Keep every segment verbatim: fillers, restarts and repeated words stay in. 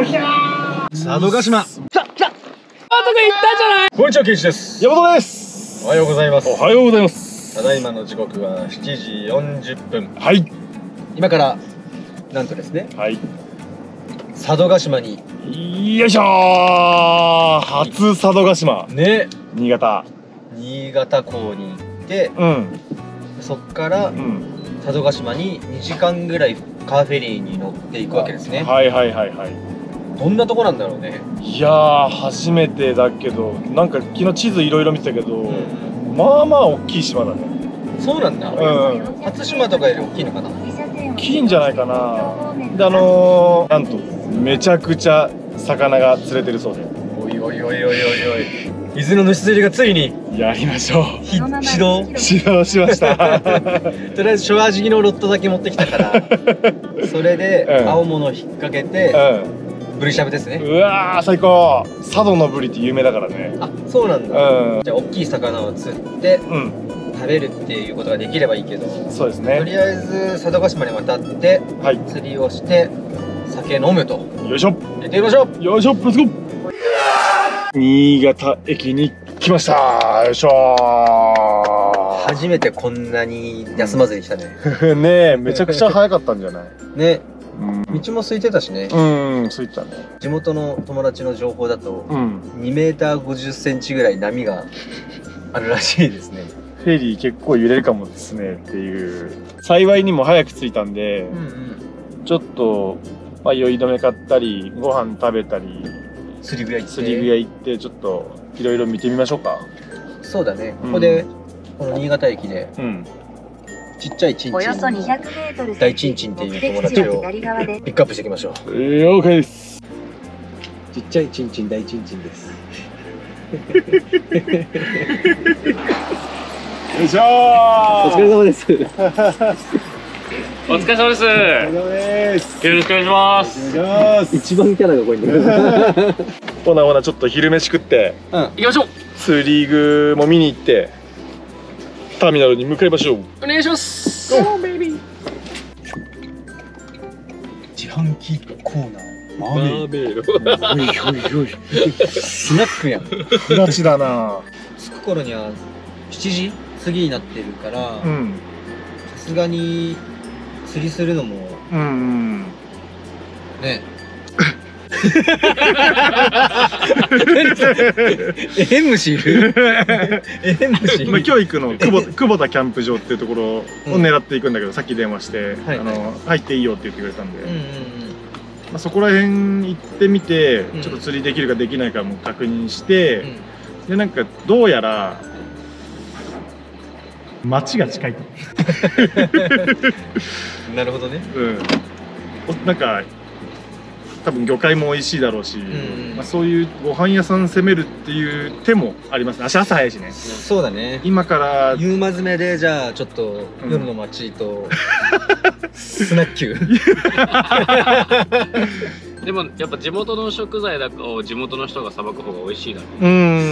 ひゃー。佐渡島。 さ、さ、あとく行ったじゃない。 こんにちは、ケイシです。 山本です。 おはようございます。 おはようございます。 ただいまの時刻はしちじよんじゅっぷん。 はい。 今からなんとですね。 はい。 佐渡島に。 よいしょー。初佐渡島。 ね。 新潟。 新潟港に行って、 うん。 そっから、うん、佐渡島ににじかんぐらいカーフェリーに乗っていくわけですね。 はいはいはいはい。 どんなとこなんだろうね。 いやー、初めてだけど、なんか昨日地図いろいろ見てたけど、うん、まあまあ大きい島だね。 そうなんだ。うん。初島とかより大きいのかな。 大きいんじゃないかな。で、あのー、なんとめちゃくちゃ魚が釣れてるそうで。 おいおいおいおいおいおい。伊豆の主釣りがついにやりましょう。 指導指導しましたとりあえずショアジギのロットだけ持ってきたからそれで青物引っ掛けて、うん、ブリしゃぶですね。 うわー最高。佐渡のブリって有名だからね。 あ、そうなんだ、うん、じゃあ大きい魚を釣って、うん、食べるっていうことができればいいけど。 そうですね。 とりあえず佐渡島に渡って、はい、釣りをして酒飲むと。 よいしょ。 行ってみましょう。 よいしょ、レッツゴー。新潟駅に来ました。よいしょー。 初めてこんなに休まずに来たねねえ、めちゃくちゃ早かったんじゃないね、うん、道も空いてたしね。 うん、空いてたね。 地元の友達の情報だと、うん、にメーターごじゅっセンチぐらい波があるらしいですね。 フェリー結構揺れるかもですねっていう。幸いにも早く着いたんで、うん、うん、ちょっと、まあ、酔い止め買ったりご飯食べたり釣り具屋行って釣り具屋行ってちょっといろいろ見てみましょうか。 そうだね、うん、ここでこの新潟駅で、うん、ちっちゃいチンチン、およそにひゃくメートル大チンチンっていう友達をピックアップしていきましょう。 了解です。 ちっちゃいチンチン大チンチンです。 よいしょー。 お疲れ様です。 お疲れ様です。お疲れ様です。よろしくお願いします。 お願いします。一番キャラが濃いんだよ。 ほなほなちょっと昼飯食って、 うん、行きましょう。 釣り具も見に行ってターミナルに向かいましょう。 お願いします。 おーベイビー。自販機コーナー。 マーメイド。 おいおいおい。スナックやん。 ふらちだな。 着く頃にはしちじ過ぎになってるから、さすがに釣りするのも、うんうん、ね。えん虫いる。えん虫いる。 まあ今日行くの久保久保田キャンプ場っていうところを狙っていくんだけど、さっき電話してあの入っていいよって言ってくれたんで、まあそこら辺行ってみてちょっと釣りできるかできないかも確認して、でなんかどうやら街が近いと。 なるほどね。 うん。なんか多分魚介も美味しいだろうし、まあそういうご飯屋さん攻めるっていう手もありますね。足朝早いしね。 そうだね。今から夕間詰めでじゃあちょっと夜の街とスナッキュー。 でもやっぱ地元の食材だと地元の人がさばく方が美味しいだろう。 うん。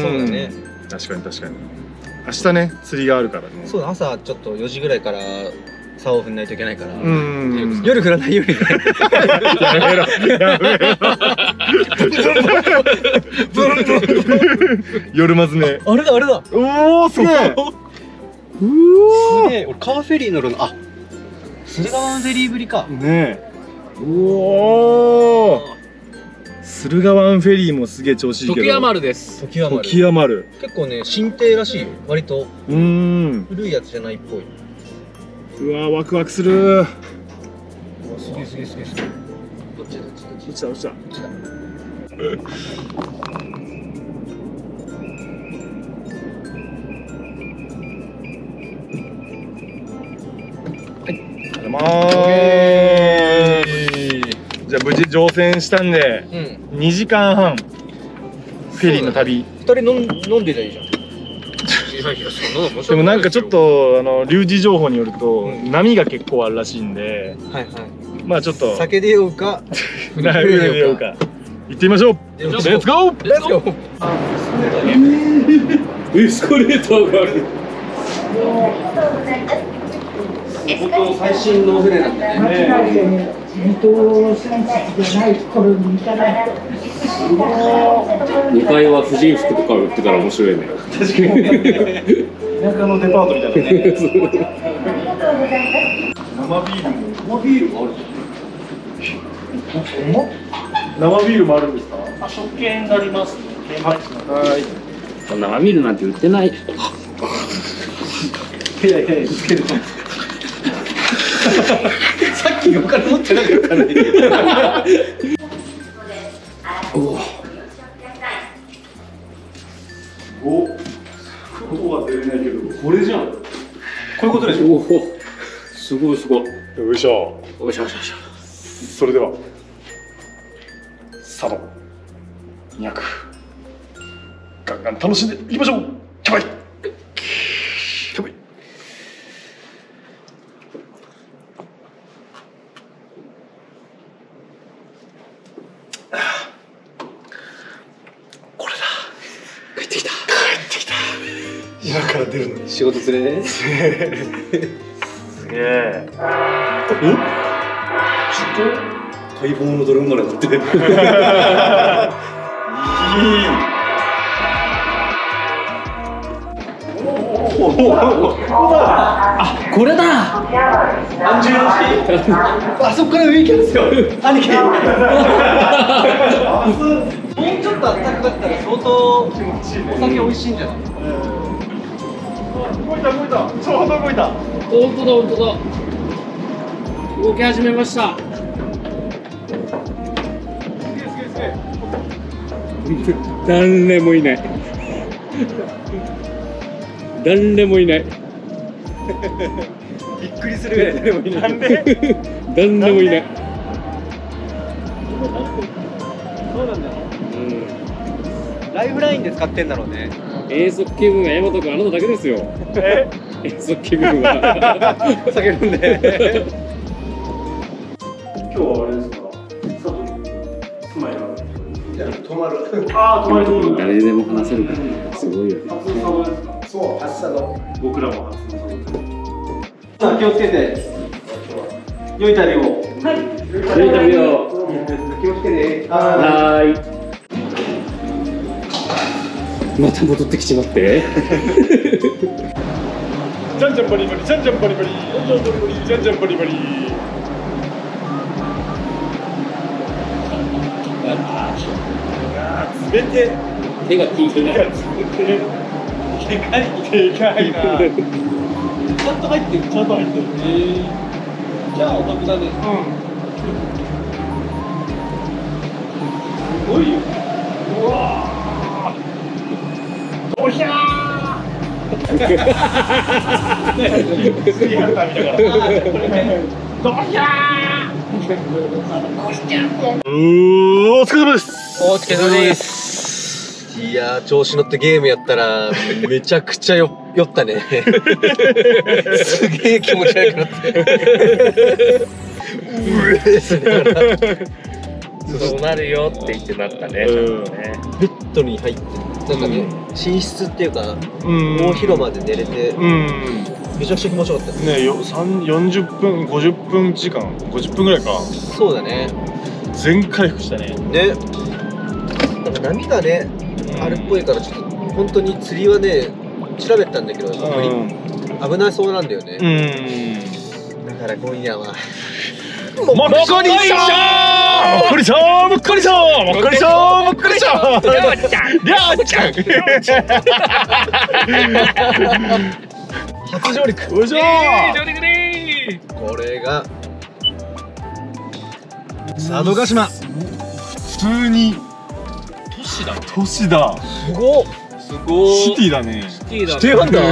そうだね。 確かに確かに。明日ね釣りがあるからね。 そうだ、朝ちょっとよじぐらいから竿を振んないといけないから、夜降らないようにね。 やめろやめろ。夜まずめ。 あれだあれだ。 おおすげえ。 うおすげえ。俺カーフェリー乗るの。あ、駿河湾フェリーぶりか。 ねえ。おお。駿河湾フェリーもすげえ調子いいけど。 時矢丸です。 時矢丸。 結構ね新艇らしいよ。割と。うん。古いやつじゃないっぽい。 うわワクワクする。うわすげえすげえすげえすげえ。どっちだどっちだどっちだどっちだどっちだ。はい。まーす。じゃあ無事乗船したんで、うん、にじかんはんフェリーの旅。 ふたり飲んでりゃいいじゃん。 でもなんかちょっとあの龍二情報によると、うん、波が結構あるらしいんで、はいはい、まあちょっと酒で酔うか船で酔うか行ってみましょう。レッツゴーレッツゴー。 エスカレーターがある。 本当最新の船なんでね。 水戸選手じゃない頃に行かないと。 にかいは婦人服とか売ってたら面白いね。 確かに田舎のデパートみたいなね。生ビールも生ビールもある。生ビールもあるんですか？ あ、食券があります。 はい。 生ビールなんて売ってない。 いやいやいや、つける。 さっきお金持ってなかったのに。 おお。音は出れないけど、これじゃん。こういうことでしょ。 おお、すごいすごい。 よいしょ。 よいしょよいしょ。 それでは。佐渡。にひゃく。ガンガン楽しんでいきましょう。キャバイ。キャバイ。これだ。 帰ってきた。 帰ってきた。今から出るのに。 仕事連れね。 すげえ。え？ 待望のドルンマラだって。いい。あ、これだ。安住の地。あそこから上行けますよ。兄貴。もうちょっと暖かかったら相当お酒美味しいんじゃない？ 動いた動いた。ちょうど動いた。 本当だ本当だ。動き始めました。誰もいない。誰もいない。 びっくりするぐらい誰もいない。 なんで？ 誰もいない。 そうなんだよ。 うん。 ライフラインで使ってんだろうね。 遠足気分が大和君あなただけですよ。 え？ 遠足気分は。 酒飲んで。 今日はあれですか？佐渡に住まいがある。 いや、泊まる。 ああ、泊まりに来る。 誰でも話せるからね。すごいよ。 初の佐渡ですか？ そう、初佐渡。 僕らも初の佐渡です。 さあ、気をつけて。良い旅を。 はい。 良い旅を。 気をつけて。 はーい。また戻ってきちまって。 じゃんじゃんバリバリ、じゃんじゃんバリバリ、じゃんじゃんバリバリ。冷て。 手が効いてない。 でかい、でかいな。 ちゃんと入ってる。 ちゃんと入ってる。 えー、じゃあ、お得だね。 うん。すごいよ。うわー。おひゃー。水ハンター見ながら。どひゃー。うー、お疲れ様です。 お疲れ様です。いやー、調子乗ってゲームやったら、めちゃくちゃよ酔ったね。すげえ気持ち悪くなって。うえーってながらそうなるよって言ってなったね。 うんね。 ベッドに入って、なんかね、寝室っていうか、 うん大広間で寝れて、 うん。 めちゃくちゃ気持ちよかったです。 ね、よ、三、四十分、五十分時間、五十分ぐらいか。 そうだね。 全回復したね。 ね。なんか波がね、あるっぽいから、ちょっと本当に釣りはね、調べたんだけど、やっぱ無理危なそうなんだよね。 うん。 だから今夜は。 もっこりしょーもっこりしょーもっこりしょーもっこりしょーもっこりしょーりょうちゃんりょうちゃん初上陸。 よいしょー上陸でー。 これが佐渡島。普通に都市だね。 都市だ。 すごっ。 すごい。 シティだね。 シティだね。 シティなんだ。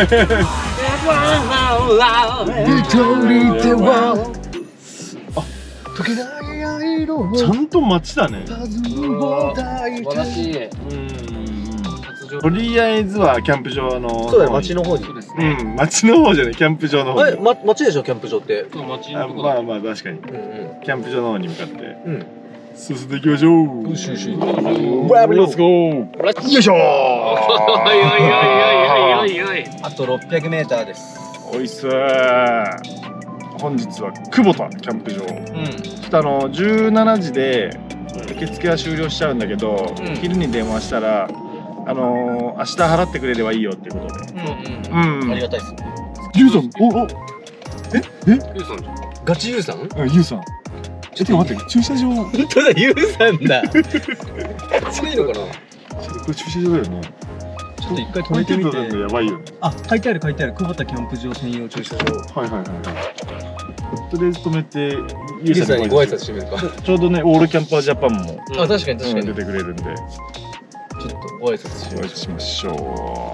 ちゃんと街だね。 素晴らしい。 とりあえずはキャンプ場の。 そうだね、町の方に。 そうですうね。 ん、町の方じゃない、キャンプ場の方え、 に。 ま、町でしょ、キャンプ場って。 街あのとこだ。 まあまあ確かに。 うんキャンプ場の方に向かってうん。 進んでいきましょう。 よしよし。 レッツゴー。よいしょー。 おいおいおいおいおいおいおい。 あとろっぴゃくメーターです。 おいっすー。 本日は久保田キャンプ場、うん、ちょっとあのじゅうしちじで受付は終了しちゃうんだけど、うん、昼に電話したらあのー、明日払ってくれればいいよっていうことで、 うんうん、ありがたいですね。 ゆうさん、おお、ええ、 ゆうさんじゃん。ガチゆうさん？ うん、ゆうさん。ちょっと待って、駐車場。 本当だ、ゆうさんだ。 そういうのかな。 これ駐車場だよね。 ちょっと一回止めてみて。 やばいよね。 あ、書いてある書いてある。久保田キャンプ場専用駐車場。 はいはいはいはい。とりあえず止めて、 ゆうさんにご挨拶してみるか。 ちょうどね、オールキャンパージャパンも。 あ、確かに確かに。 出てくれるんで。ちょっとご挨拶しましょう。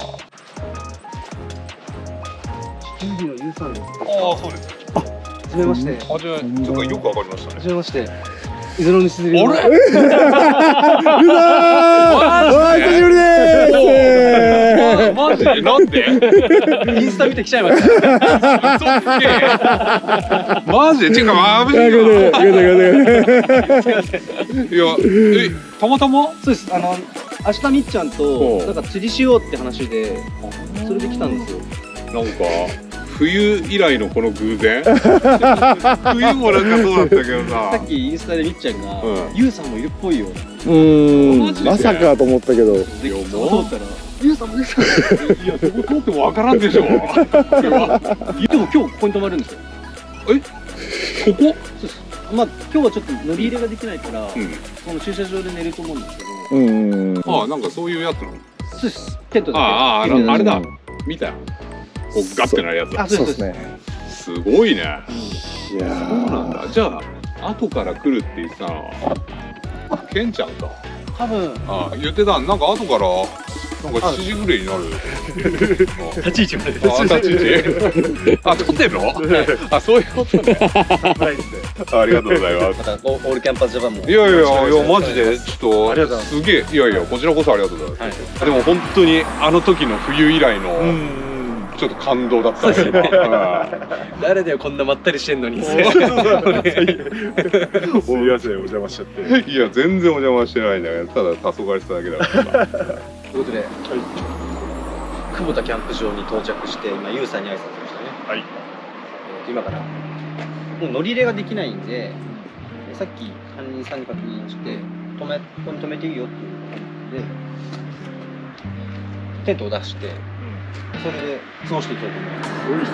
準備のゆうさんです。 ああ、そうです。 あ、はじめまして。 あ、じゃあ、ちょっとよくわかりましたね。 はじめまして。伊豆の西で。あれ。 ゆうさん。お久しぶりです。 マジで、なんで。 インスタ見てきちゃいました。 マジで、てか、まぶしい。いや、え、たまたま。 そうです。あの、明日みっちゃんと、なんか釣りしようって話で。それで来たんですよ。 なんか。冬以来のこの偶然冬もなんかそうだったけどさ、 さっきインスタでみっちゃんが「ゆうさんもいるっぽいよ」 うん、まさかと思ったけど、 でも通ったら「ゆうさんもゆうさん」いや、どこ通ってもわからんでしょ。でも今日ここに泊まるんですよ。 え、ここ？ そうです。まあ今日はちょっと乗り入れができないから、その駐車場で寝ると思うんですけど。 うん。 ああ、なんかそういうやつなの？ そうです。テントで。 ああ、あれだ。見た。こうガッてなるやつ。 あ、そうですね。 すごいね。 いや、 そうなんだ。じゃあ後から来るって言ってたのはケンちゃんか。 多分。 あ、言ってた。なんか後からなんかしちじぐらいになる。 立ち位置まで。 あ、立ち位置。あ、撮ってんの？あ、そういうことね。ありがとうございます。 またオールキャンパージャパンも。 いやいやいや、マジでちょっとすげえ。いやいや、こちらこそありがとうございます。でも本当にあの時の冬以来の。ちょっと感動だったね。 誰だよこんなまったりしてんのに。 すいません、お邪魔しちゃって。 いや、全然お邪魔してないんだけど、ただ黄昏しただけだから。 ということで、久保田キャンプ場に到着して今ゆうさんに挨拶しましたね。 はい。 今からもう乗り入れができないんで、さっき管理人さんに確認して止めここに止めていいよっていう感じでテントを出して。それで過ごしていこうと思います。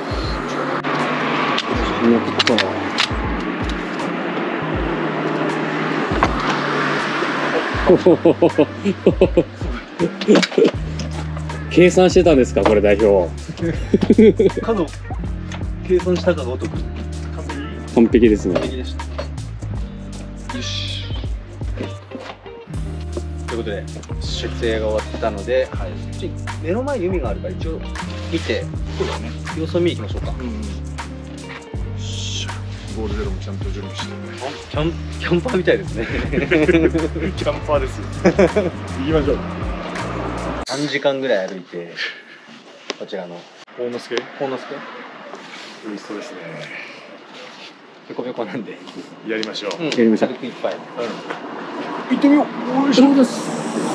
計算してたんですか、これ代表。 角計算したかのごとく完璧ですね。 完璧でした。よし。ということで設営が終わったので、はい、目の前に海があるから一応見て、そうだね、様子を見に行きましょうか。うん、 ゴールゼロもちゃんと準備して、 キャンキャンパーみたいですね。 キャンパーですよ。行きましょう。 さんじかんぐらい歩いてこちらの幸之助幸之助美味しそうですね。 ペコペコなんでやりましょう。 やりましょう。軽く一杯。 行ってみよう。おいしそうです。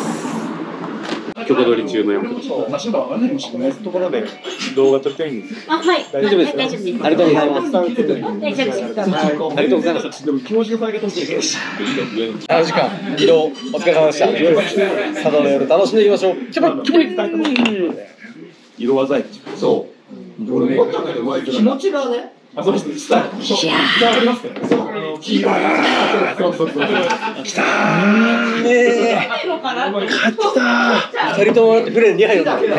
曲取り中のやつ。 ところで動画撮りたいんです。 あ、はい。 大丈夫です。 大丈夫です。 ありがとうございます。 大丈夫です。 ありがとうございます。でも気持ちよく上げてほしい。長時間移動お疲れ様でした。佐渡の夜楽しんでいきましょう。キャバキャバ色技や。 そう。気持ちがね。あ、そうです。した。いやー。そうそうそう。 きたー。ねえ。勝った。二人ともだってプレーに入るんだもんね。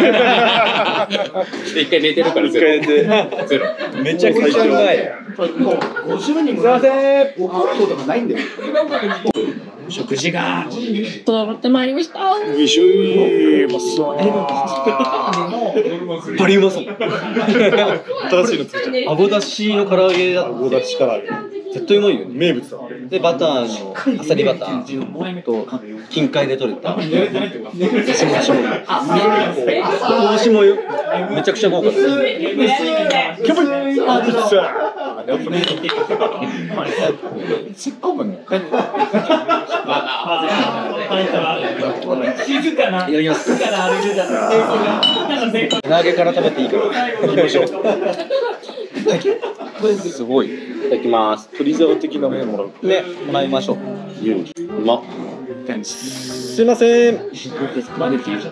一回寝てるからゼロ。ゼロ。 めちゃくちゃうまい。 もうごじゅうにんも。 すいません。 怒ることがないんだよ。 食事が整ってまいりました。 おいしい。まそう。 バリうまそう。新しいの作っちゃう。あごだしの唐揚げだ。あごだしから絶対うまいよね。 名物だ。 でバターのあさりバターと近海で取れた。刺身醤油。投資もよ。めちゃくちゃ豪華です。 キャバあでさ。せっかくね。 静かな。いただきます。唐揚げから食べていいから。行きましょう。 すごい。いただきます。 鳥沢的なものもらう。 ね、もらいましょう。 うん。うまっ。 すいません。 うん。 ナイスルーティー。ナイスルー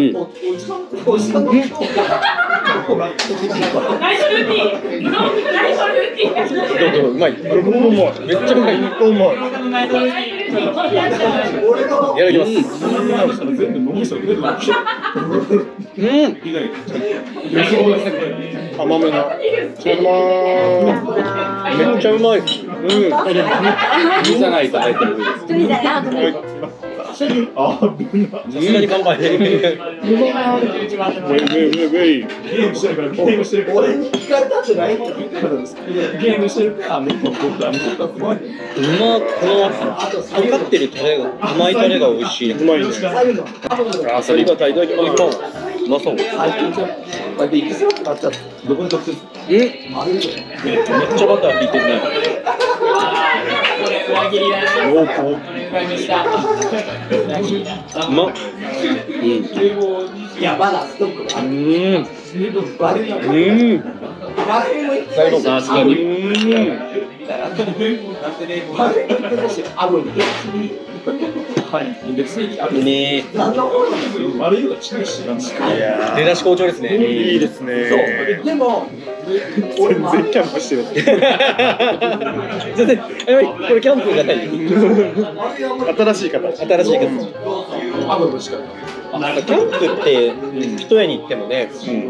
ティー。 どうぞ、うまい。めっちゃうまい。めっちゃうまい。うまい。いただきます。うん。甘めな。めっちゃうまい。うん。 水がないと入ってる。 さすがに乾杯。 ウェイウェイウェイ。ゲームしてるからゲームしてるから。俺に聞かれたんじゃないって言ったんですか。ゲームしてるから。うまっ、このかかってるタレが甘いタレが美味しい。うまいね。あ、それいただきます。うまそう。どこで取ってる？え？めっちゃバター効いてるね。濃厚。うまっ。うん。いやまだストック。うん。うん。さすがに。うん。はい。ねえ。出だし好調ですね。いいですね。でも全然キャンプしてる。全然これキャンプじゃない。新しい形。新しい形。なんかキャンプって一重に言ってもね、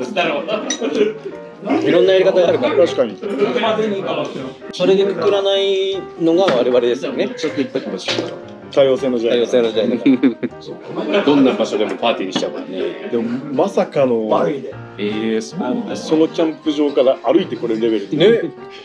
いろんなやり方があるから。確かに。それでくくらないのが我々ですよね。ちょっといっぱい来ました。多様性の時代。多様性の時代だから。 どんな場所でもパーティーにしちゃうからね。 でもまさかのえー、そのキャンプ場から歩いてこれるレベルね。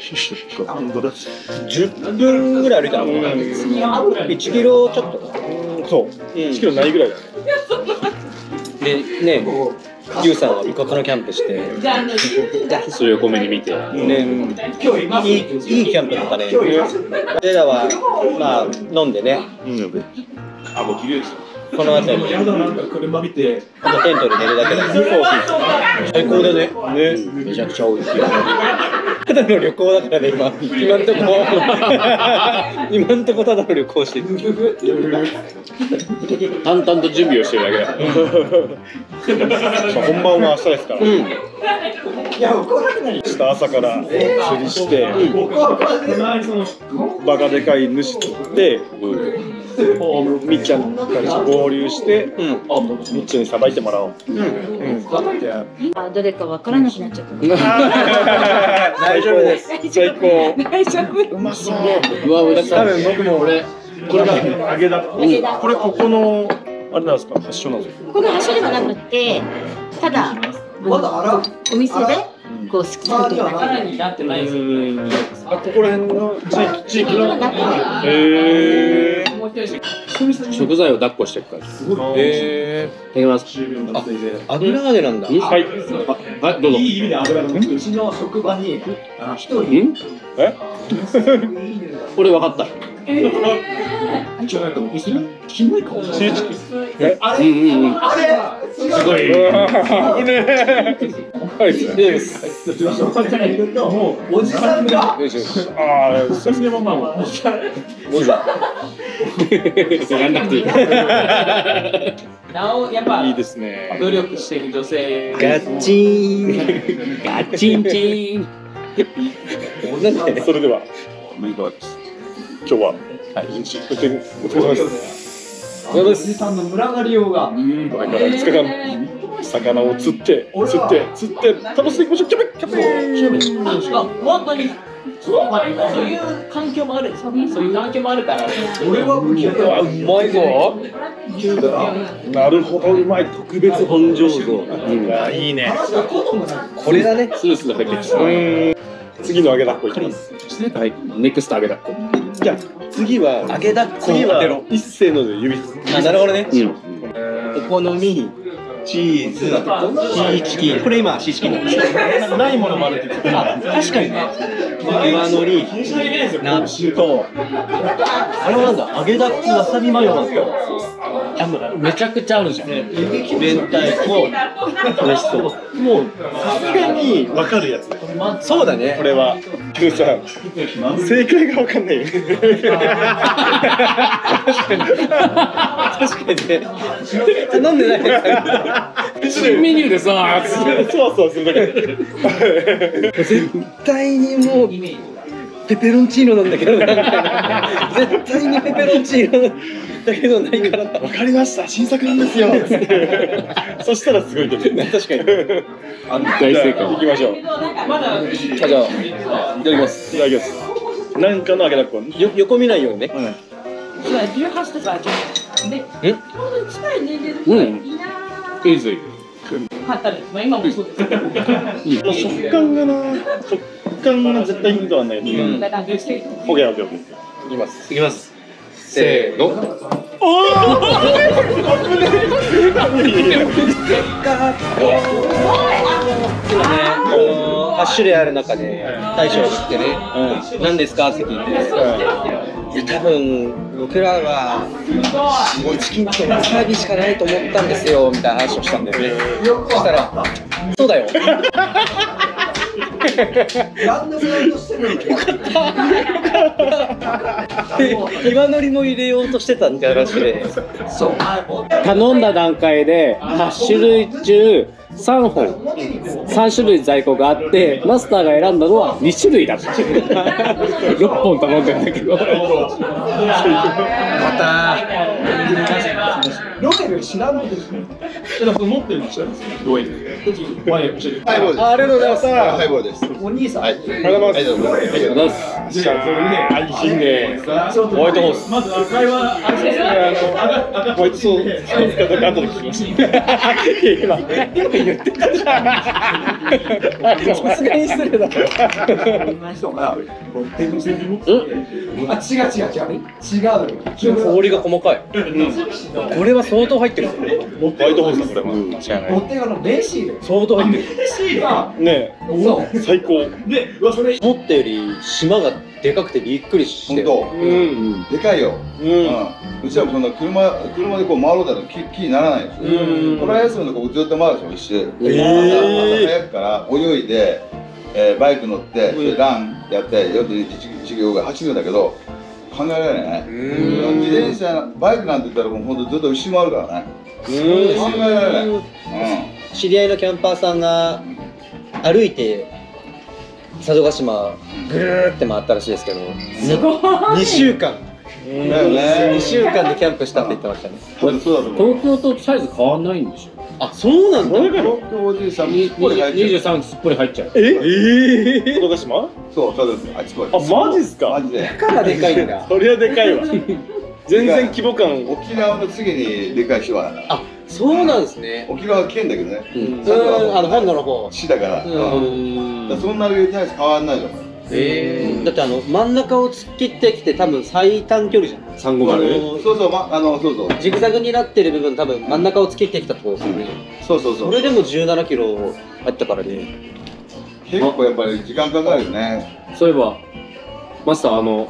じゅっぷんぐらい歩いたのかな。いちキロちょっと。そう。いちキロないぐらいだね。でね、リュウさんは味覚のキャンプして、 それを横目に見て、 ね、いいいいキャンプだったね。俺らはまあ飲んでね。 あ、もう綺麗ですよ。 この辺りで、 車見て、 あとテントで寝るだけだから最高だね。ね、めちゃくちゃ美味しい。ただの旅行だからね、今。今んとこ、今んとこただの旅行してる。 淡々と準備をしてるだけだ。 本番は明日ですから。明日朝から釣りして、バカでかい主釣って、みっちゃんから合流して、みっちゃんにさばいてもらおう。 どれかわからなくなっちゃった。 大丈夫です。 最高。 大丈夫。 うまそう。 うわ、嬉しい。 多分僕もこれ、これが揚げだ。これここのあれなんですか、発祥なんですか。 この発祥ではなくて、ただお店でこう好きな時がになってないです。 あ、ここら辺の地域地域の。へえ。 食材を抱っこしていくから。 へえ。 いただきます。 あ、油揚げなんだ。 はい。はい、どうぞ。 いい意味で油の。 うちの職場に一人え？ これ分かった。 ちょっとキモいかもしれない。 あれ、うんうんうん。 あれすごい。 はいです。 もうおじさんが。 ああ、さすがママ。 やんなくていい。 なおやっぱいいですね。 努力している女性。 ガッチーン。 ガチンチン。 それでは、いかがです。今日は、はい、一日お疲れ様です。 おじさんの群がりようが。 これからふつかかん、魚を釣って、釣って、釣って、楽しんでいきましょう。キャベキャベあ、本当に。そういう環境もある。そういう環境もあるから。俺は無理だ。 うまいぞ。 なるほど、うまい。特別本醸造。いいね。 これだね。 スースー入ってきた。 次の揚げだっこいきます。 はい、ネクスト揚げだっこ。 じゃあ次は揚げだっこ。 次は一斉ので指す。 あ、なるほどね。 うん。 お好み、チーズ、シーチキン。これ今シーチキン。 ないものもあるって言ってた。 確かにね。岩のり、納豆。あれはなんだ。揚げだっこわさびマヨなんですか。 めちゃくちゃあるじゃん。 明太子、嬉しそう。 もうさすがに分かるやつ。 そうだね。 これはけどさ、正解がわかんないよね。 確かに。確かにね。頼んでないです新メニューでさ、 そわそわするだけ。 絶対にもうペペロンチーノなんだけどなみたいな。絶対にペペロンチーノだけどないからな。 わかりました、新作なんですよ。そしたらすごいけど。 確かに。 大正解。 行きましょう。 あ、じゃあいただきます。 いただきます。なんかの揚げだっこ。 よ横見ないようにね。 じゅうはっさいで、 うん。いいぞいい。 買ったです。まあ今もそうです。 食感がな、食感が絶対ヒントはないけど。オッケーオッケーオッケー。 いきます。いきます。 せーの。 今ね、あのはち種類ある中で大将知ってね、何ですかって聞いて、いや多分僕らはもうチキンとわさびしかないと思ったんですよみたいな話をしたんだよね。そしたら、そうだよ。岩のりも入れようとしてたみたいな話で、そう頼んだ段階ではち種類中さんほん、さん種類在庫があってマスターが選んだのはに種類だったろっぽん頼んでんだけど、 またロケル知らんのですね。持ってるの知らんですか。ロエル。ワイン教えて。 ハイボールです。 ありがとうございます。 ハイボールです。 お兄さん。 はい。 ありがとうございます。 ありがとうございます。 じゃあそれね、愛心でホワイトホース。まず赤いはあれですね。あのホワイトソースかどうか後で聞きます。今今言ってたじゃん。 さすがに失礼だ。 あ、違う違う違う。違う。 氷が細かい。これは相当入ってるぞ。 ホワイトホースだこれは。 間違いない。 持ってあのレシール。相当入ってる。レシールがね、最高。で、それ思ったより島がでかくてびっくりして。 本当。 うん。 でかいよ。 うん。 うちはこの車車でこう回ろうだと気気にならないですよ。 うん。 トライアスロンのとこずっと回るでしょ一周。 え朝ー早くから泳いで、えーバイク乗ってそれでランやってよんじゅういちびょうぐらい走るんだけど考えられないね。自転車バイクなんて言ったらもう本当ずっと後ろ回るからね。考えられない。うん。 知り合いのキャンパーさんが歩いて佐渡島ぐるーって回ったらしいですけど、にしゅうかんだよね。 にしゅうかんでキャンプしたって言ってましたね。 そうだと思う。 東京とサイズ変わんないんでしょ。 あ、そうなんだ。 東京おじいさんにすっぽり入っちゃう。 にじゅうさんすっぽり入っちゃう。 ええー。佐渡島？ そうそうです。あっちこっち。 あ、マジっすか。 マジで。 だからでかいんだ。 そりゃでかいわ。全然規模感。 沖縄の次にでかい島だな。 あ、そうなんですね。 沖縄は県だけどね。 うん、あの本土の方。 市だから。うんだからそんなに大して変わんないと思う。 ええ。だってあの真ん中を突っ切ってきて多分最短距離じゃん。 三五丸。 そうそう、まあのそうそう。 ジグザグになってる部分多分真ん中を突っ切ってきたところですよね。 そうそうそう。 それでもじゅうななキロあったからね。 結構やっぱり時間かかるよね。 そういえばマスターあの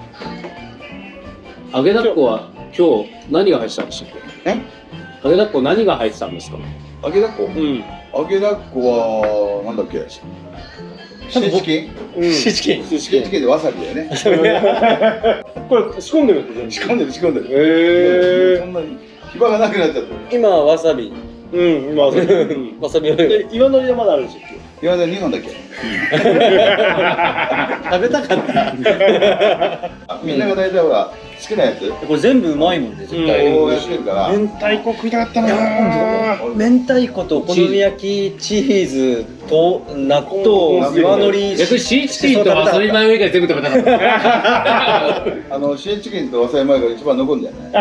揚げだっこは今日何が入ってたんでしたっけ？ え？ 揚げだっこ何が入ってたんですか？ 揚げだっこ？ うん。 揚げだっこはなんだっけ？シーチキン？ うん。 シーチキン。 シーチキンでわさびだよね。 これ仕込んでるんです仕込んでる仕込んでる。 へえ。 そんなに暇がなくなっちゃった。 今はわさび。 うん、今はそう。 わさびを。 で、岩のりはまだあるんですよ。 今までにほんだっけ？ 食べたかった。 みんなが大体ほら好きなやつこれ全部うまいもんね、絶対。 こうやってるから。 明太子食いたかったな。 明太子とお好み焼き、チーズと納豆、岩のり。 逆にシーチキンとわさびマヨ以外全部食べたかった。 あのシーチキンとわさびマヨが一番残るんだよね。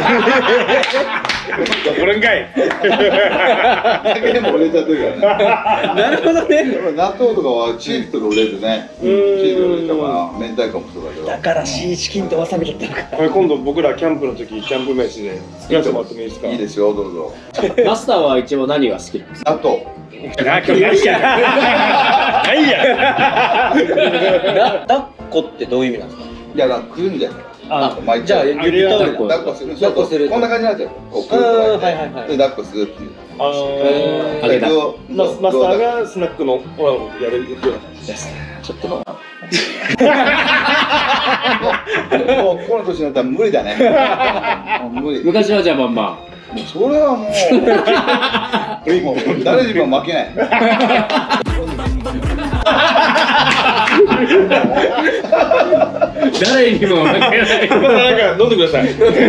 これんかい。 酒でも売れちゃってるからね。 なるほどね。 納豆とかはチーズとか売れるね。チーズが売れたかな。明太子もそうだけど。 だからシーチキンとわさびだったのか。 これ今度僕らキャンプの時キャンプ飯で作ってもらってもいいですか？ いいですよ、どうぞ。 マスターは一応何が好きなんですか？ 納豆。 なくないや。ないや。 だっこってどういう意味なんですか？ いや、食うんだよ。 あ、 巻いじゃあてゆりたん抱っこする。 抱っこする。 こんな感じになっちゃう。こう食うあーとはいはいはいで抱っこするっていう。 あの揚げだっこ。 マスターがスナックのオラをやれるような感じです。 ちょっとの。 もうこの年になったら無理だね。もう無理。 昔はじゃあまんま。 それはもうもう誰にも負けない。 誰にも負けない。 なんか飲んでください。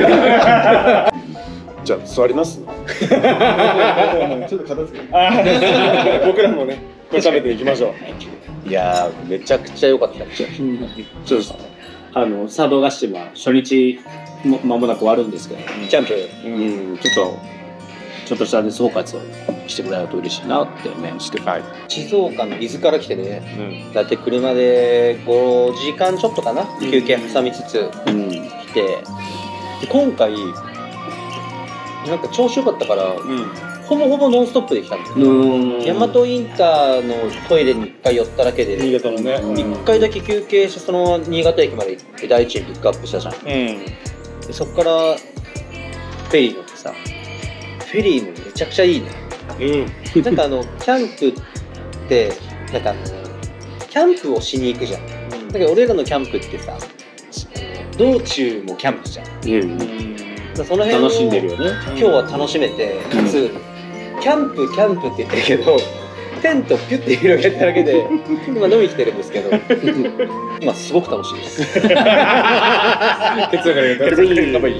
じゃあ座ります。 ちょっと片付け。 僕らもね、これ食べていきましょう。 いやー、めちゃくちゃ良かった。 ちょっとあの佐渡島初日も間もなく終わるんですけど、 キャンプ、 うんちょっとちょっとした総括をしてもらうと嬉しいなってね。してはい。 静岡の伊豆から来てね、だって車でごじかんちょっとかな、休憩挟みつつうん来て、で今回なんか調子良かったから、ほぼほぼノンストップで来たんですよ。大和インターのトイレにいっかい寄っただけで、 新潟のね。 いっかいだけ休憩してそのまま新潟駅まで行って第一にピックアップしたじゃん。 うん。 でそっからフェリー乗ってさ、フェリーもめちゃくちゃいいね。 うん。 なんかあのキャンプってなんかあのキャンプをしに行くじゃん。だけど俺らのキャンプってさ、道中もキャンプじゃん。 うんだからその辺を楽しんでるよね。 今日は楽しめて、かつキャンプキャンプって言ってるけど、テントピュッて広げただけで今飲み来てるんですけど、今すごく楽しいです。 結論から言うといい。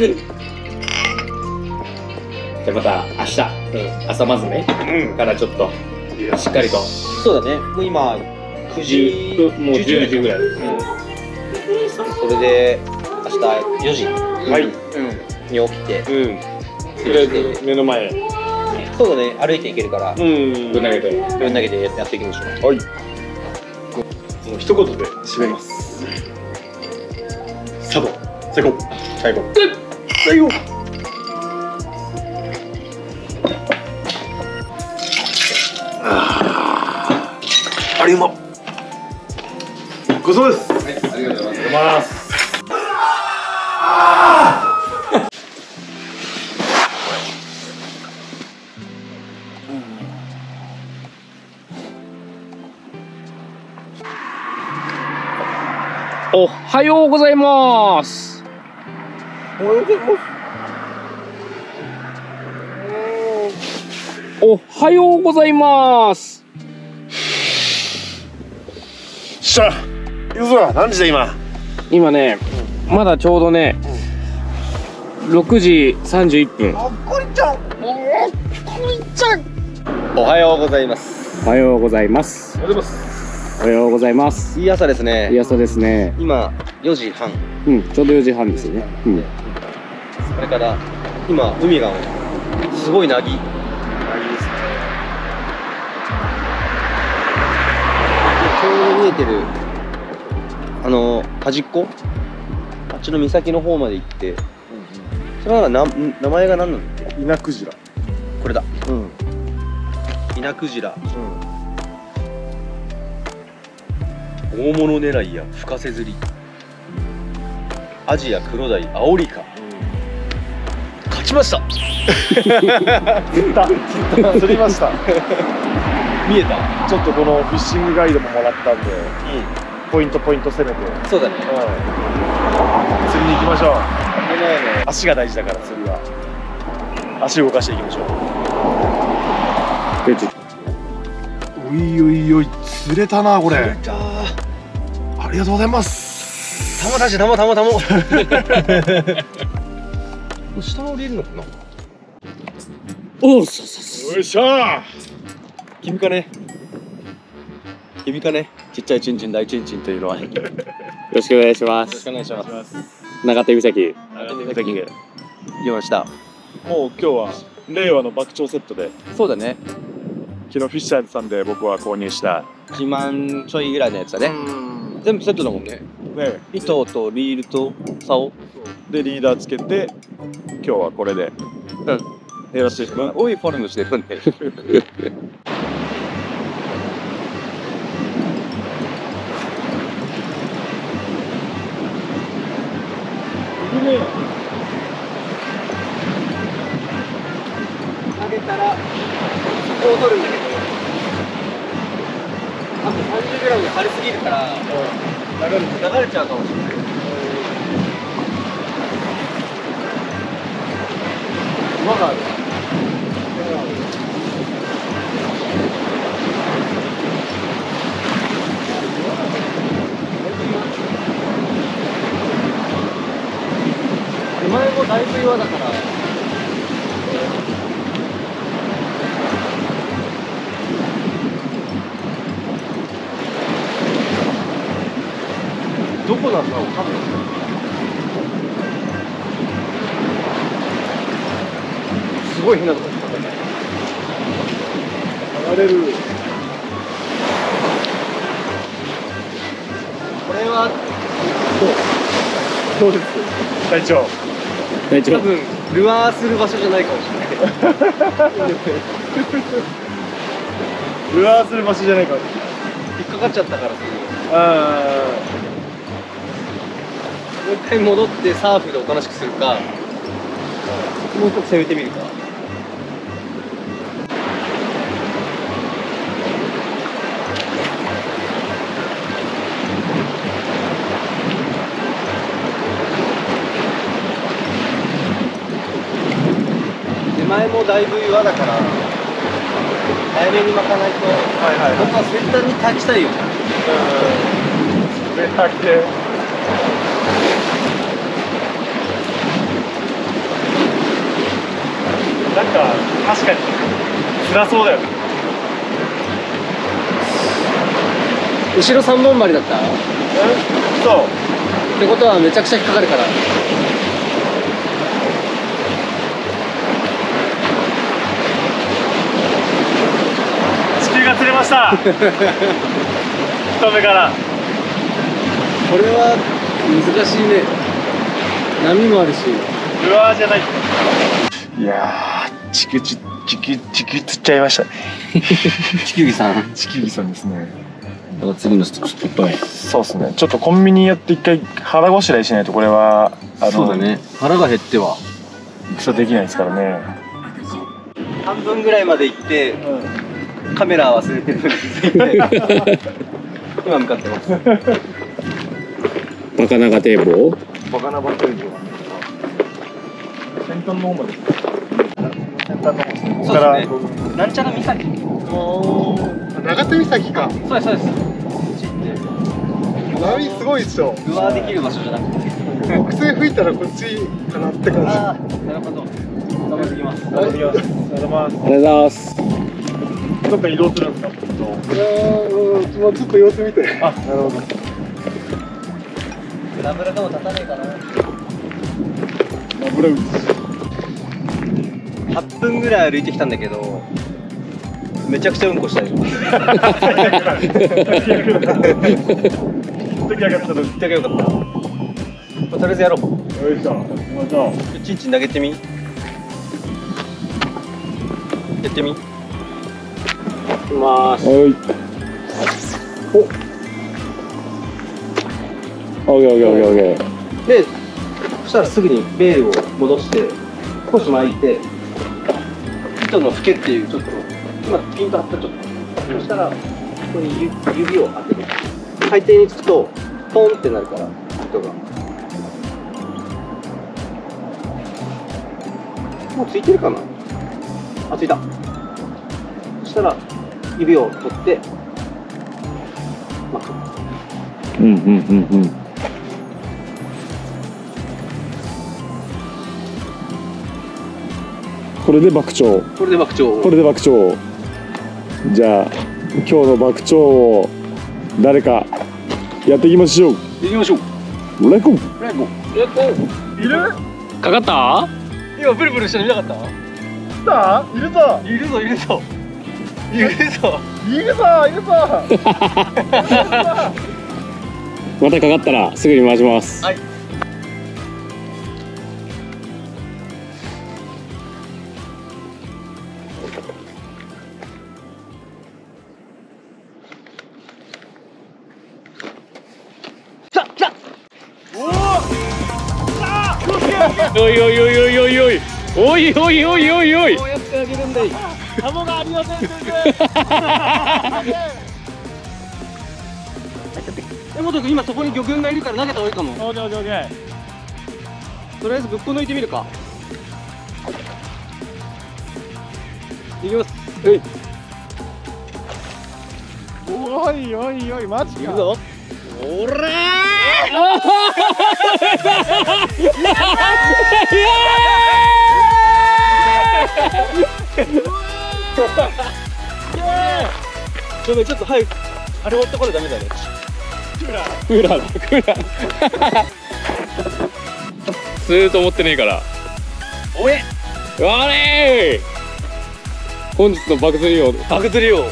じゃあまた明日、朝まずね、からちょっとしっかりと。 そうだね。もう今くじ、 もうじゅうじぐらい。 それで明日よじに起きて、 うん。とりあえず目の前。 そうだね、歩いていけるから、 うん。 ぶん投げて。 ぶん投げてやっていきましょう。 はい。もう一言で締めます。佐渡最高。最高。最高。ありうま。ごちそうです。 はい、ありがとうございます。 ありがとうございます。 おはようございます。 おはようございます。 おはようございます。 しゃ、ゆずは何時だ今？ 今ね、まだちょうどね、ろくじさんじゅういっぷん。 おはようございます。 おはようございます。 おはようございます。 おはようございます。 いい朝ですね。 いい朝ですね。 今よじはん。 うん、ちょうどよじはんですよね。うん。 それから今海がすごい凪。ちょうど見えてるあの端っこ、あっちの岬の方まで行って、それはな名前が何なの？ イナクジラ。 これだ。 うん。 イナクジラ。大物狙いや深瀬釣り、アジやクロダイ、アオリカ、勝ちました。 釣った釣った釣りました。 見えた。 ちょっとこのフィッシングガイドももらったんで、ポイントポイント攻めて、うん、 そうだね。 釣りに行きましょう。足が大事だから釣りは。足動かしていきましょう。おいおいおい、釣れたなこれ。 釣れた。 ありがとうございます。 たまだしたまたまたま。下降りるのかな。 おお、そうそうそう。 よいしょー。 君かね。君かね。ちっちゃいチンチン大チンチンというのは。よよろしくお願いしまろしす。 くお願いします。 長手岬。 長手岬。 行きました。 もう今日は令和の爆鳥セットで、 そうだね。 昨日フィッシャーズさんで僕は購入したいちまんちょいぐらいのやつだね。全部セットだもんね。 ね、 糸とリールと竿でリーダーつけて、今日はこれで、うん、やらせて、 おいフォルムしてるんで。投げたらそこを取るんだけど、 あとさんじゅうグラム 軽すぎるから流れ流れちゃうかもしれない。馬がある。手前もだいぶ岩だから。どこなんだろう、多分。すごい変なところ。流れる。これは。どう。どうです。 隊長。 大丈夫。 多分、ルアーする場所じゃないかもしれない。 ルアーする場所じゃないかもしれない。 引っかかっちゃったから。 あもう一回戻ってサーフでおとなしくするか、もう一つ攻めてみるか。手前もだいぶ岩だから早めに巻かないと。はいはい、本当は先端に立ちたいよね。 うん。上だけ。なんか確かに辛そうだよね。 後ろさんぼん針だった？ うん、そうってことはめちゃくちゃ引っかかるから。 地球が釣れました一目から。 これは難しいね。波もあるし。 ルアーじゃない。いやー、地球ち地球地球釣っちゃいましたね。 地球儀さん。 地球儀さんですね。 だから次のストップはい。 そうですね。ちょっとコンビニ寄って一回腹ごしらえしないとこれはあのそうだね。腹が減っては戦できないですからね。 半分ぐらいまで行って、うん、カメラ忘れてるのに気づいて今向かってます。 バカナガ堤防。 バカナバテージは先端の方まで。先端の方ですね。ここからなんちゃら岬。 おー、長手岬か。 そうですそうです。こっち行って。 波すごいっしょ。 ルアーできる場所じゃなくて。 北西吹いたらこっちかなって感じ。 ああ、なるほど。頑張ってきます。 頑張ってきます。ありがとうございます。 ありがとうございます。 どっか移動するんですか。いやー、もうちょっと様子見て。あ、なるほど。 グラブラでも立たねえかな。 ラブラウはっぷんぐらい歩いてきたんだけど、めちゃくちゃうんこしたよ。 出来上がったの。 出来上がった。とりあえずやろう。 よいしょ。また。 ちんちん投げてみ。やってみ。いきまーす。 はい。お。オッケーオッケーオッケーオッケー。 で、そしたらすぐにベールを戻して少し巻いて糸のフケっていうちょっと今ピンと張ったちょっと、そしたらここに指指を当てる。海底につくとポンってなるから糸がもうついてるかなあ、ついた。そしたら指を取って巻く。 うんうんうんうん。これで爆鳥。 これで爆鳥。 これで爆鳥。じゃあ今日の爆鳥を誰かやっていきましょう。 行きましょう。 レコ。 レコ。レコ。 いる？ かかった？ 今ブルブルしたの見なかった？ 来た？いるぞ。 いるぞいるぞ。いるぞ。 いるぞいるぞ。 またかかったらすぐに回します。 はい。 おいおいおいおいおいおいおいおいおいおいおい。 どうやってあげるんだい。 カモがありません先生。 え、元君今そこに魚群がいるから投げた方がいいかも。 オッケーオッケーオッケー。 とりあえずぶっこ抜いてみるか。いきます。はい。 おいおいおい、マジか。 いくぞ。おらちょっとちょっと早くあれ持ってこれダメだね。 クーラークーラークーラーずーっと持ってねえから。 おえあれー本日の爆釣り王爆釣り王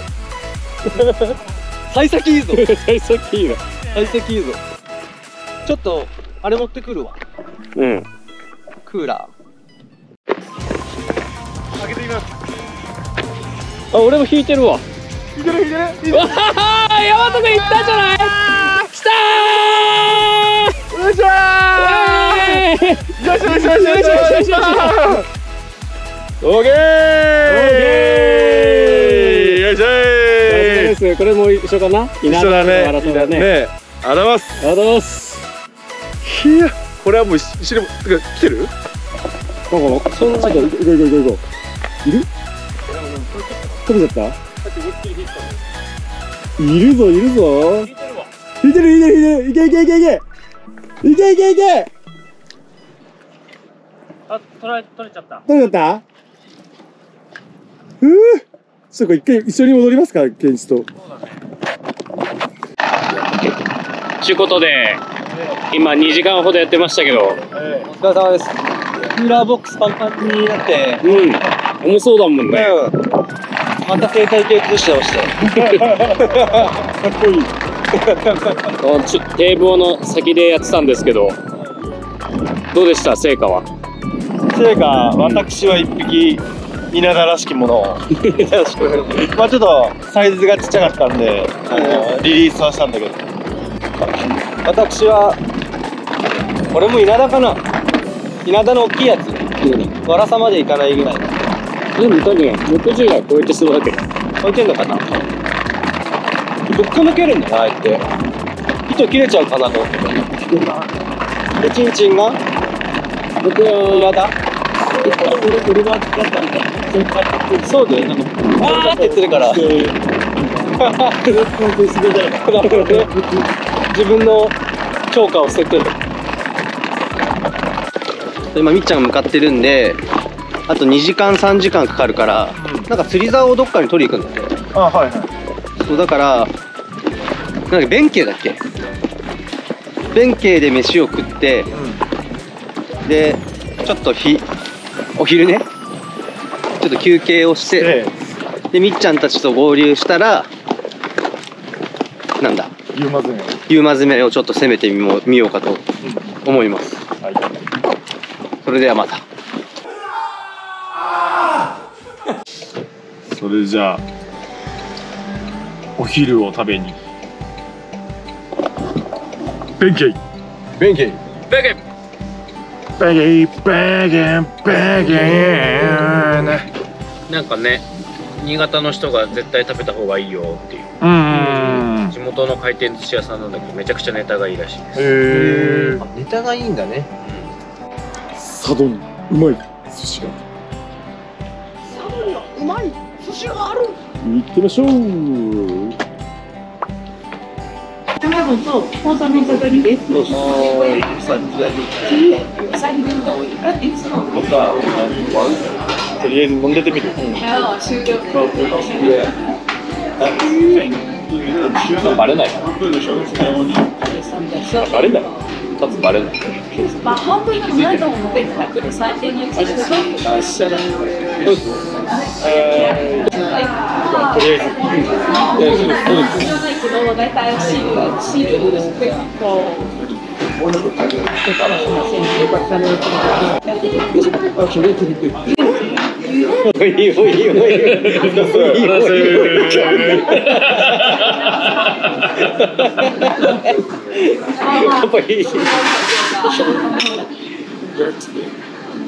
幸先いいぞ。 幸先いいな。 幸先いいぞ。ちょっとあれ持ってくるわ。 うん。 クーラ開けてみます。 あ、俺も引いてるわ。 いけるいける。 うわあ、ヤマト君いったんじゃない？きたー！ よいしょー。よいしょよいしょよいしょよいしょよいしょ。 オーケー！ よいしょー。 これも一緒かな？ 一緒だね。 争いだね。 ね。ありがとうございます。 ありがとうございます。 いや、これはもう一緒に来てる？ なんかそんな。行こう行こう行こう行こう。いる？取れちゃった？いるぞいるぞ。引いてる引いてる引いてる。いけいけいけいけ。いけいけいけ。 あ、取られ取れちゃった。 取れちゃった？ふう。ちょっと一回一緒に戻りますか、ケンチと。ちゅうことで、今にじかんほどやってましたけど、 ー。お疲れ様です。クーラーボックスパンパンになって。 うん、重そうだもんね。 うん。また生態系崩してました。かっこいい。 堤防の先でやってたんですけど、どうでした成果は？ 成果、私は一匹稲田らしきものをまあちょっとサイズがちっちゃかったんで、あのリリースはしたんだけど、 私はこれも稲田かな。稲田の大きいやつ。わらさまでいかないぐらい。 でも多分ろくじゅうは超えてそうだけど。 置いてんのかな。ぶっこ抜けるんだな、あえて。糸切れちゃうかなと思って。で、チンチンが僕は稲田。 俺はだったみたいな。 そうだよ。なんかわーって言ってるから。自分の評価を捨ててる。今みっちゃんが向かってるんで、あとにじかんさんじかんかかるから、うん、なんか釣り竿をどっかに取り行くんだよね。 あ、はいはい。 そうだからなんか弁慶だっけ、弁慶で飯を食って、うん、でちょっとひお昼ねちょっと休憩をして、ええ、でみっちゃんたちと合流したらなんだユーマ詰めユーマ詰めをちょっと攻めてみもみようかと思います、うん、はい、それではまた。 それじゃあお昼を食べに弁慶弁慶ベゲンベゲンベゲンベゲンなんかね、新潟の人が絶対食べた方がいいよっていう、 うん、 地元の回転寿司屋さんなんだけどめちゃくちゃネタがいいらしいです。 へえ。 ネタがいいんだね。 佐渡にうまい寿司が佐渡にはうまい寿司がある。 行ってみましょう。 卵とポーサのさとりです。 どうぞ。 とりあえず飲んでてみる。 バレないかな。バレない。多分バレない。 まあ半分でもないと思ってたけど最低に一度。 えー、とりあえず。 知らないけど大体シールシールでこう。 おいおいおいおい。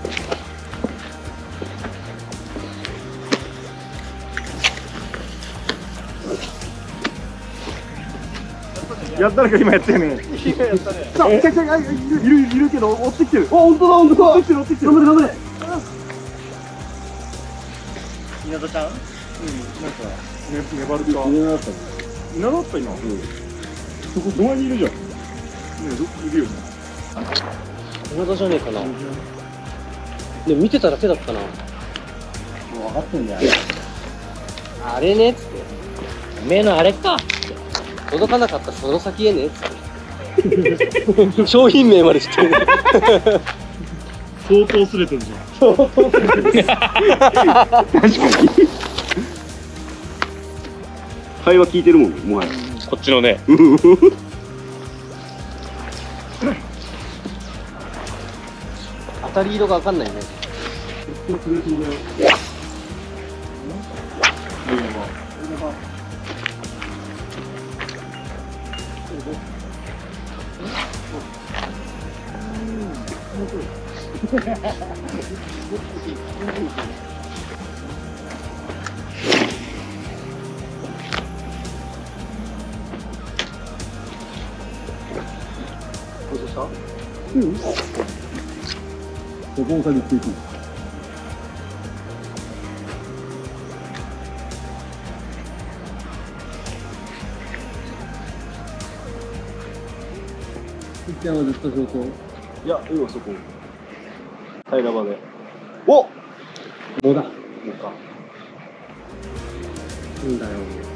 やったらか今やったよね。今やったね。さあ、来た来た、いるいるいるけど追ってきてる。あ、本当だ本当だ。追ってきてる追ってきてる。頑張れ頑張れ。稲田ちゃん？うん、なんかね粘るか。稲田だったの。稲田だった今。うん。そこどこにいるじゃん。ねどいるよ。 稲田じゃねえかな。でも見てただけだったな。もう分かってんだよ。あれねっつって。おめえのあれか。届かなかったその先へねっつって。商品名まで知ってる。 相当すれてるじゃん。 相当すれてる。確かに。 会話聞いてるもん、もはや。 こっちのね。 当たり色が分かんないね。 そこを探っていく。いっちゃんはずっとそこ。 いや、今そこ。平ら場で。 お。 もうだ。 もうか。 なんだよ。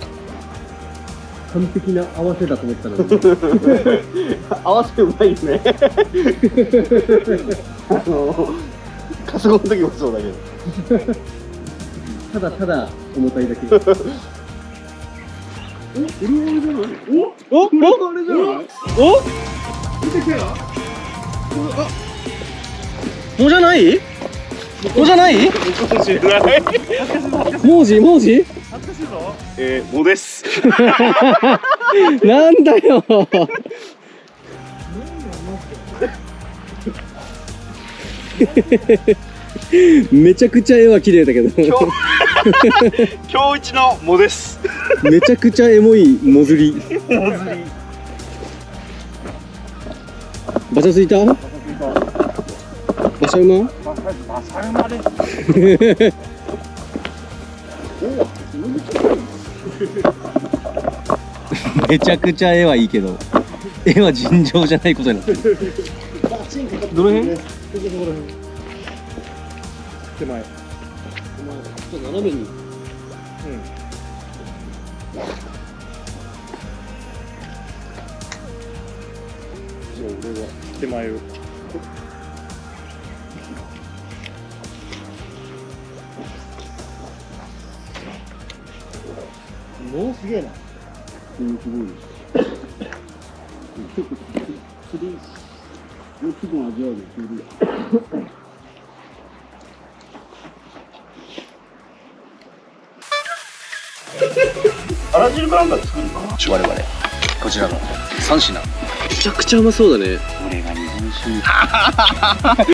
完璧な合わせだと思ったのに。 合わせうまいよね。あのカスゴの時もそうだけど。 ただただ重たいだけ。 お、これはあれじゃない？お、お、これはあれじゃない？ お？ 出てきたよ。 もうじゃない？もうじゃない？ かもしれない。 文字文字？ えー、もです。 なんだよ。めちゃくちゃ絵は綺麗だけど。 今日一のもです。 めちゃくちゃエモいもずり。馬車ついた？馬車馬？ 馬車馬です。 めちゃくちゃ絵はいいけど、絵は尋常じゃないことになってる。どの辺？ 手前。 ちょっと斜めに。うん。 俺は手前を。もうすげえな。 うんすごい。結構釣りの気分を味わうの釣り。あら汁かなんか作るかな。我々こちらの三品。 めちゃくちゃうまそうだね。 これが日本酒。